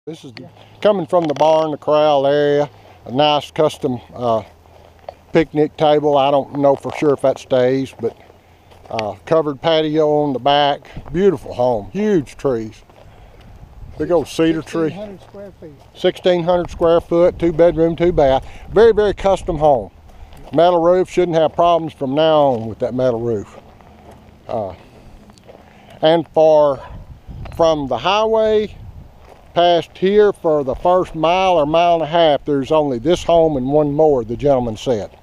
This is coming from the barn, the corral area. A nice custom picnic table. I don't know for sure if that stays, but covered patio on the back. Beautiful home, huge trees. Big old cedar tree. 1,600 square feet. 1,600 square foot, 2 bedroom, 2 bath. Very, very custom home. Metal roof, shouldn't have problems from now on with that metal roof. And from the highway past here for the first mile or mile and a half, there's only this home and one more, the gentleman said.